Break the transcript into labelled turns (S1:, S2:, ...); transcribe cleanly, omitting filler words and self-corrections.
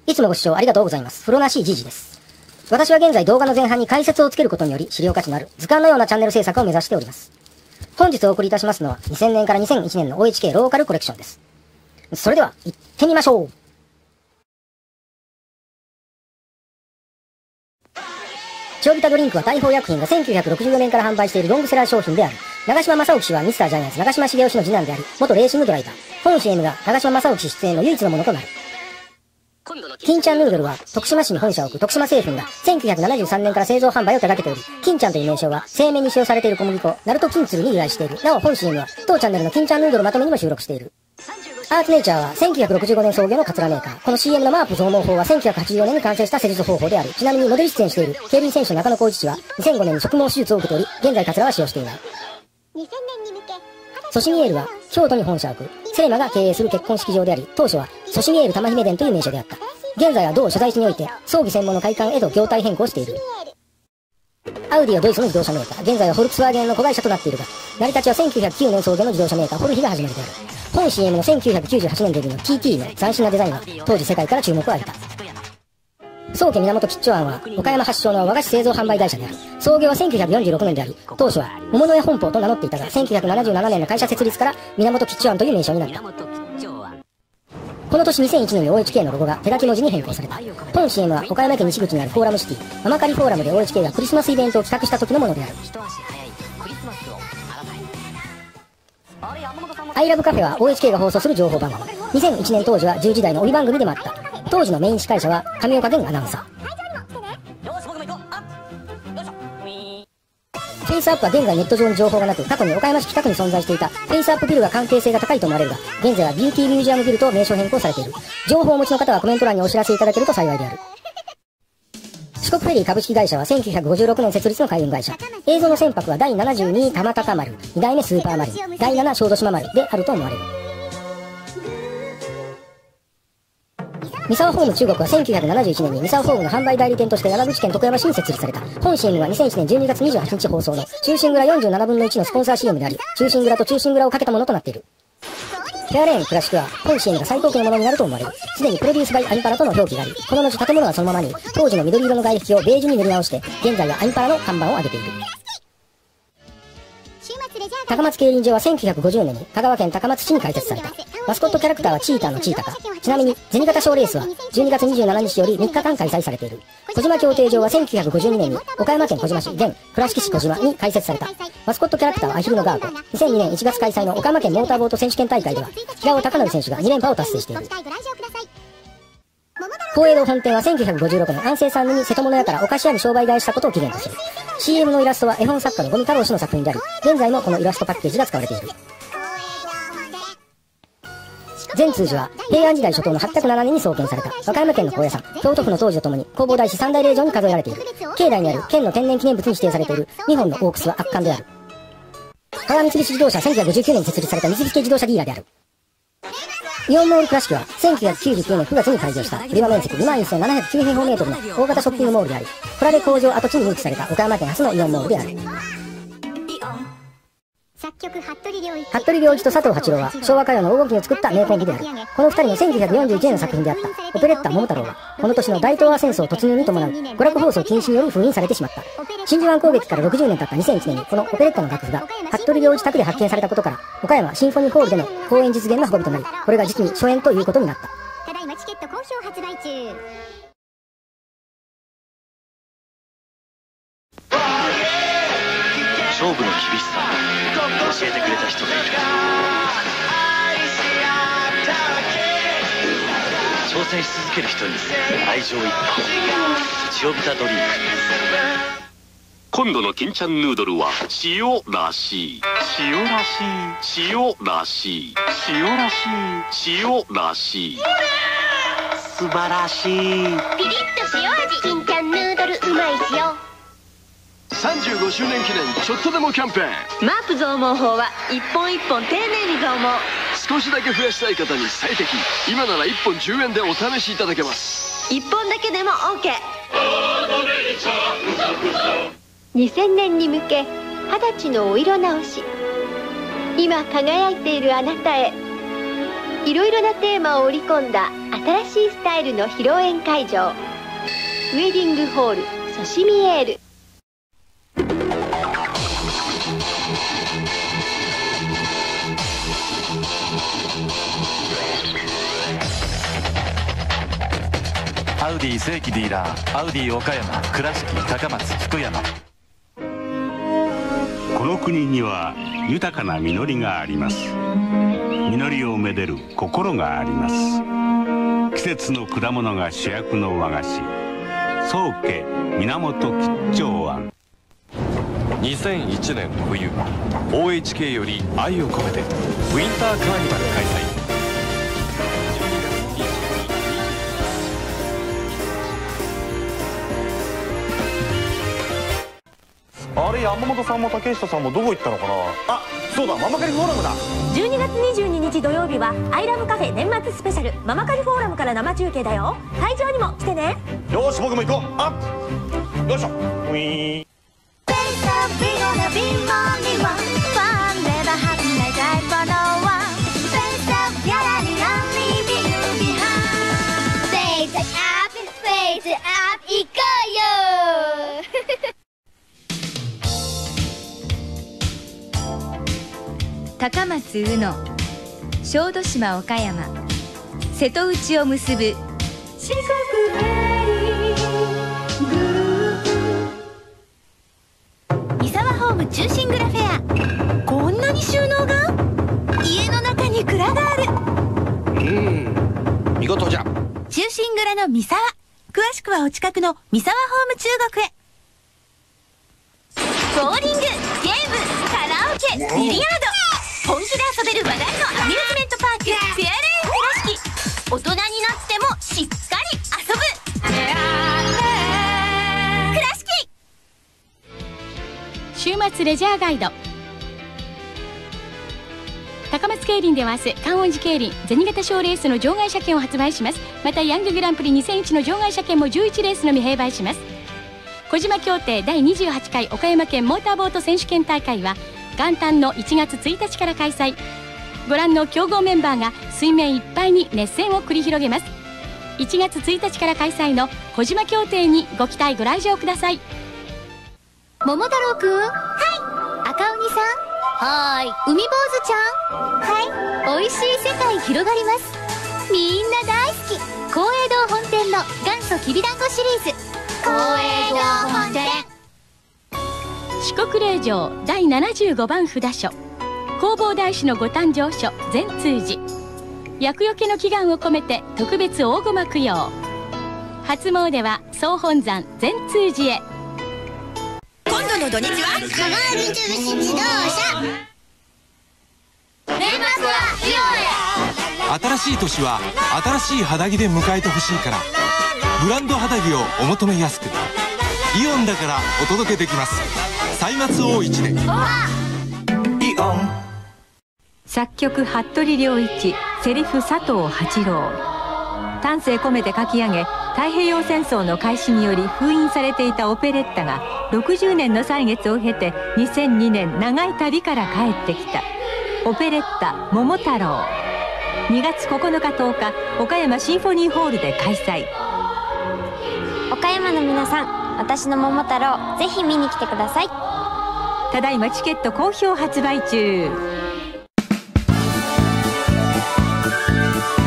S1: いつもご視聴ありがとうございます。風呂なしじじです。私は現在動画の前半に解説をつけることにより資料価値のある図鑑のようなチャンネル制作を目指しております。本日お送りいたしますのは2000年から2001年の OHK ローカルコレクションです。それでは行ってみましょう。超ビタドリンクは大砲薬品が1964年から販売しているロングセラー商品である。長嶋正興氏はミスタージャイアンツ長嶋茂雄氏の次男であり、元レーシングドライバー。本 CM が長嶋正興氏出演の唯一のものとなる。金ちゃんヌードルは徳島市に本社を置く徳島製粉が1973年から製造販売を手掛けており、金ちゃんという名称は製麺に使用されている小麦粉、ナルト金鶴に由来している。なお本 CM は当チャンネルの金ちゃんヌードルまとめにも収録している。アーツネイチャーは1965年創業のカツラメーカー。この CM のマープ増毛法は1984年に完成した施術方法である。ちなみにモデル出演している競輪選手の中野浩一氏は2005年に植毛手術を受けており、現在カツラは使用していない。ソシミエールは京都に本社を置くセレマが経営する結婚式場であり、当初はソシミエール玉姫殿という名称であった。現在は同所在地において葬儀専門の会館へと業態変更している。アウディはドイツの自動車メーカー。現在はフォルクスワーゲンの子会社となっているが、成り立ちは1909年創業の自動車メーカーホルヒが始まりである。本 CM の1998年デビューの TT の斬新なデザインは当時世界から注目を浴びた。宗家源吉兆庵は岡山発祥の和菓子製造販売会社である。創業は1946年であり、当初は桃の屋本舗と名乗っていたが、1977年の会社設立から源吉兆庵という名称になった。この年2001年に OHK のロゴが手書き文字に変更された。本 CM は岡山県西口にあるフォーラムシティ、ママカリフォーラムで OHK がクリスマスイベントを企画した時のものである。アイラブカフェは OHK が放送する情報番組。2001年当時は10時台の帯番組でもあった。当時のメイン司会者は上岡源アナウンサー。フェイスアップは現在ネット上に情報がなく、過去に岡山市北区に存在していたフェイスアップビルが関係性が高いと思われるが、現在はビューティーミュージアムビルと名称変更されている。情報をお持ちの方はコメント欄にお知らせいただけると幸いである。四国フェリー株式会社は1956年設立の海運会社。映像の船舶は第72玉高丸、2代目スーパーマリン、第7小豆島丸であると思われる。三沢ホーム中国は1971年に三沢ホームの販売代理店として山口県徳山市に設立された。本 CM は2001年12月28日放送の中心蔵47分の1のスポンサー CM であり、中心蔵と中心蔵をかけたものとなっている。フェアレーンクラシックは本 CM が最高級のものになると思われる。すでにプロデュースバイアニパラとの表記があり、この後建物はそのままに当時の緑色の外壁をベージュに塗り直して、現在はアニパラの看板を上げている。高松競輪場は1950年に香川県高松市に開設された。マスコットキャラクターはチーターのチータカ。ちなみに銭形賞レースは12月27日より3日間開催されている。小島競艇場は1952年に岡山県小島市現倉敷市小島に開設された。マスコットキャラクターはアヒルのガーコ。2002年1月開催の岡山県モーターボート選手権大会では平尾隆則選手が2連覇を達成している。東映堂本店は1956年安政3年に瀬戸物屋からお菓子屋に商売替えしたことを起源とする。CM のイラストは絵本作家の五味太郎氏の作品であり、現在もこのイラストパッケージが使われている。善通寺は平安時代初頭の807年に創建された。和歌山県の高野山、京都府の当時とともに弘法大師三大霊場に数えられている。境内にある県の天然記念物に指定されている2本のオークスは圧巻である。川三菱自動車1959年に設立された三菱系自動車ディーラーである。イオンモール倉敷は1999年9月に開業した売り場面積21,709平方メートルの大型ショッピングモールであり、コラレ工場跡地に誘致された岡山県初のイオンモールである。服部良一と佐藤八郎は昭和歌謡の黄金期を作った名コンビである。この二人の1941年の作品であったオペレッタ桃太郎はこの年の大東亜戦争突入に伴う娯楽放送禁止により封印されてしまった。真珠湾攻撃から60年経った2001年にこのオペレッタの楽譜が服部良一宅で発見されたことから、岡山シンフォニーホールでの公演実現の運びとなり、これが実に初演ということになった。
S2: ただいまチケット好評発売中。
S3: 勝負の厳しさを教えてくれた人がいる。挑戦し続ける人に愛情一本。ジオビタドリンク。
S4: 今度の金ちゃんヌードルは塩らしい、塩らしい、塩らしい、塩らしい、塩らしい、
S3: 素晴らしい。
S2: ピリッと塩味、金ちゃんヌードルうまい塩。
S5: 35周年記念ちょっとでもキャンペーン。
S6: マープ増毛法は一本一本丁寧に増毛。
S5: 少しだけ増やしたい方に最適。今なら1本10円でお試しいただけます。
S6: 1本だけでも OK。 2000年に向け20歳のお色直し。今輝いているあなたへ
S2: いろいろなテーマを織り込んだ新しいスタイルの披露宴会場、ウェディングホールソシミエール。
S3: アウディ正規ディーラー、アウディ岡山、倉敷、高松、福山。
S7: この国には豊かな実りがあります。実りをめでる心があります。季節の果物が主役の和菓子、宗家源吉兆庵。
S8: 2001年冬、 OHK より愛を込めてウィンターカーニバル開催。
S9: あれ、山本さんも竹下さんもどこ行ったのかな。あ、そうだ、ママカリフォーラムだ。
S10: 12月22日土曜日はアイラブカフェ年末スペシャル、ママカリフォーラムから生中継だよ。会場にも来てね。
S9: よし、僕も行こう。あっ、よいしょ。ウィーン。
S11: 高松宇野、小豆島岡山、瀬戸内を結ぶ四国三沢ホーム中心蔵フェア。こんなに収納が、家の中に蔵がある。
S5: 見事じゃ。
S11: 中心蔵の三沢、詳しくはお近くの三沢ホーム中国へ。ボーリング、ゲーム、カラオケ、ビリヤード、本気で遊べる話題のアミューズメントパーク、フェアレーン倉敷。大人になってもしっかり遊ぶ倉敷。
S12: 週末レジャーガイド。高松競輪では明日、観音寺競輪銭形賞レースの場外車券を発売します。またヤンググランプリ2001の場外車券も11レースのみ併売します。小島協定第28回岡山県モーターボート選手権大会は元旦の1月1日から開催。ご覧の強豪メンバーが水面いっぱいに熱戦を繰り広げます。1月1日から開催の小島協定にご期待ご来場ください。
S11: 桃太郎くん。はい。赤鬼さん。はーい。海坊主ちゃん。はい。おいしい世界広がります。みんな大好き。公営堂本店の元祖きびだんごシリーズ。公営堂本店。
S12: 四国霊場第75番札所、弘法大師のご誕生所善通寺。厄除けの祈願を込めて特別大ごま供養。初詣は総本山善通寺へ。
S11: 今度の土日は香川三菱自動車。年末はイオンへ。
S13: 新しい年は新しい肌着で迎えてほしいから、ブランド肌着をお求めやすく、イオンだからお届けできます。歳末大市でイオン。
S14: 作曲服部良一、セリフ佐藤八郎。丹精込めて書き上げ、太平洋戦争の開始により封印されていたオペレッタが60年の歳月を経て2002年長い旅から帰ってきた。オペレッタ桃太郎。2月9日10日岡山シンフォニーホールで開催。
S15: 岡山の皆さん、私の桃太郎ぜひ見に来てください。
S14: ただいまチケット好評発売中。